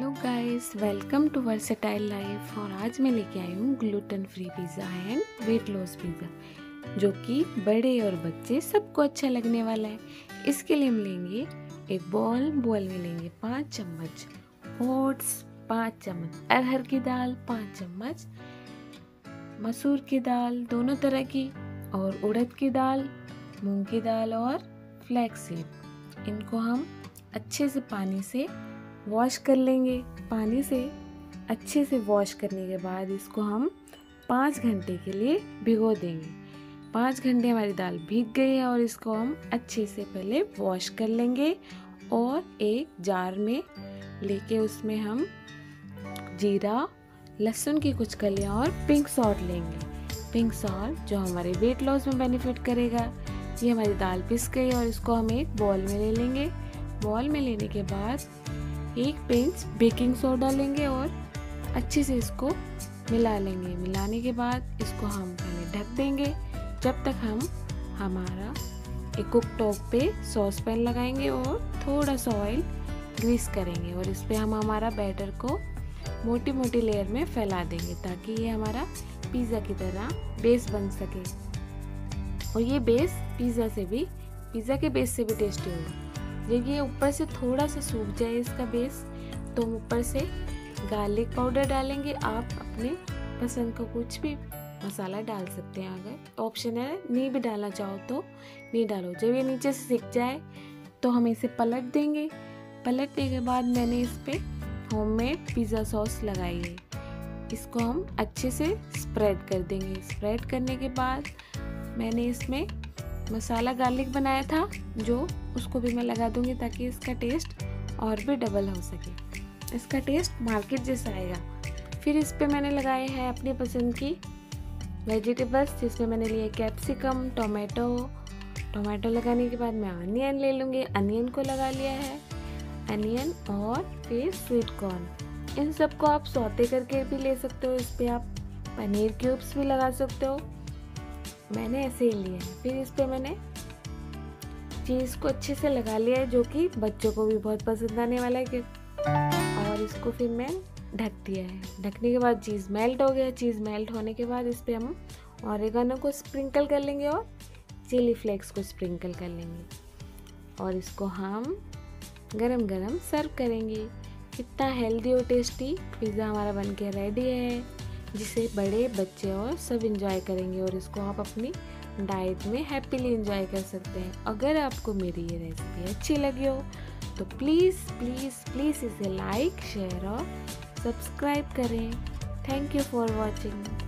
Hello guys, welcome to versatile life. और आज मैं लेके आई हूँ gluten free pizza and weight loss pizza, जो कि बड़े और बच्चे सबको अच्छा लगने वाला है। इसके लिए हम लेंगे एक बॉल में लेंगे 5 चम्मच ओट्स, 5 चम्मच अरहर की दाल, 5 चम्मच मसूर की दाल दोनों तरह की, और उड़द की दाल, मूंग की दाल और फ्लैक्स सीड। इनको हम अच्छे से पानी से वॉश कर लेंगे। पानी से अच्छे से वॉश करने के बाद इसको हम 5 घंटे के लिए भिगो देंगे। 5 घंटे हमारी दाल भीग गई है और इसको हम अच्छे से पहले वॉश कर लेंगे और एक जार में लेके उसमें हम जीरा, लहसुन की कुछ कलियां और पिंक सॉल्ट लेंगे। पिंक सॉल्ट जो हमारे वेट लॉस में बेनिफिट करेगा। ये हमारी दाल पिस गई और इसको हम एक बॉल में ले लेंगे। बॉल में लेने के बाद एक पिंच बेकिंग सोडा लेंगे और अच्छे से इसको मिला लेंगे। मिलाने के बाद इसको हम पहले ढक देंगे जब तक हम हमारा एक कुक टॉप पे सॉस पैन लगाएंगे और थोड़ा सा ऑयल ग्रीस करेंगे और इस पे हम हमारा बैटर को मोटी मोटी लेयर में फैला देंगे ताकि ये हमारा पिज़्ज़ा की तरह बेस बन सके। और ये बेस पिज़्ज़ा के बेस से भी टेस्टी होगा। जब ये ऊपर से थोड़ा सा सूख जाए इसका बेस, तो हम ऊपर से गार्लिक पाउडर डालेंगे। आप अपने पसंद का कुछ भी मसाला डाल सकते हैं, अगर ऑप्शन है, नहीं भी डालना चाहो तो नहीं डालो। जब ये नीचे से सिक जाए तो हम इसे पलट देंगे। पलटने के बाद मैंने इस पे होममेड पिज़्ज़ा सॉस लगाई है। इसको हम अच्छे से स्प्रेड कर देंगे। स्प्रेड करने के बाद मैंने इसमें मसाला गार्लिक बनाया था, जो उसको भी मैं लगा दूंगी ताकि इसका टेस्ट और भी डबल हो सके। इसका टेस्ट मार्केट जैसा आएगा। फिर इस पे मैंने लगाए हैं अपनी पसंद की वेजिटेबल्स, जिसमें मैंने लिए कैप्सिकम, टोमेटो लगाने के बाद मैं अनियन ले लूँगी। अनियन को लगा लिया है, अनियन और फिर स्वीट कॉर्न। इन सबको आप सौते करके भी ले सकते हो। इस पर आप पनीर क्यूब्स भी लगा सकते हो। मैंने ऐसे ही लिया है। फिर इस पे मैंने चीज़ को अच्छे से लगा लिया है, जो कि बच्चों को भी बहुत पसंद आने वाला है। और इसको फिर मैं ढक दिया है। ढकने के बाद चीज़ मेल्ट हो गया। चीज़ मेल्ट होने के बाद इस पे हम ऑरिगेनो को स्प्रिंकल कर लेंगे और चिली फ्लेक्स को स्प्रिंकल कर लेंगे और इसको हम गरम गरम सर्व करेंगे। कितना हेल्दी और टेस्टी पिज़्ज़ा हमारा बन के रेडी है, जिसे बड़े बच्चे और सब इंजॉय करेंगे। और इसको आप अपनी डाइट में हैप्पीली इंजॉय कर सकते हैं। अगर आपको मेरी ये रेसिपी अच्छी लगी हो तो प्लीज़ प्लीज़ प्लीज़ इसे लाइक, शेयर और सब्सक्राइब करें। Thank you for watching.